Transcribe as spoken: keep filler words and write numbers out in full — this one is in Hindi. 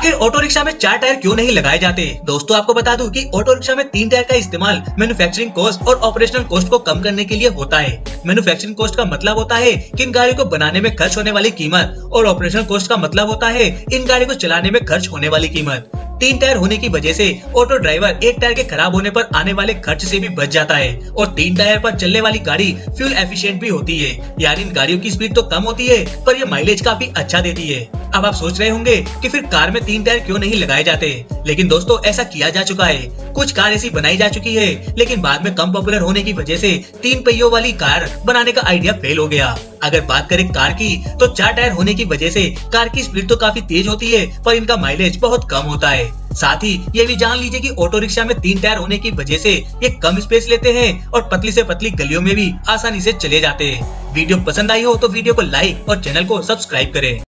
आखिर ऑटो रिक्शा में चार टायर क्यों नहीं लगाए जाते? दोस्तों आपको बता दूं कि ऑटो रिक्शा में तीन टायर का इस्तेमाल मैन्युफैक्चरिंग कॉस्ट और ऑपरेशनल कॉस्ट को कम करने के लिए होता है। मैन्युफैक्चरिंग कॉस्ट का मतलब होता है कि इन गाड़ियों को बनाने में खर्च होने वाली कीमत और ऑपरेशनल कॉस्ट का मतलब होता है इन गाड़ी को चलाने में खर्च होने वाली कीमत। तीन टायर होने की वजह से ऑटो ड्राइवर एक टायर के खराब होने पर आने वाले खर्च से भी बच जाता है और तीन टायर पर चलने वाली गाड़ी फ्यूल एफिशिएंट भी होती है। यानी इन गाड़ियों की स्पीड तो कम होती है पर ये माइलेज काफी अच्छा देती है। अब आप सोच रहे होंगे कि फिर कार में तीन टायर क्यों नहीं लगाए जाते? लेकिन दोस्तों ऐसा किया जा चुका है। कुछ कार ऐसी बनाई जा चुकी है लेकिन बाद में कम पॉपुलर होने की वजह से तीन पहियों वाली कार बनाने का आइडिया फेल हो गया। अगर बात करें कार की तो चार टायर होने की वजह से कार की स्पीड तो काफी तेज होती है पर इनका माइलेज बहुत कम होता है। साथ ही ये भी जान लीजिए कि ऑटो रिक्शा में तीन टायर होने की वजह से ये कम स्पेस लेते हैं और पतली से पतली गलियों में भी आसानी से चले जाते हैं। वीडियो पसंद आई हो तो वीडियो को लाइक और चैनल को सब्सक्राइब करें।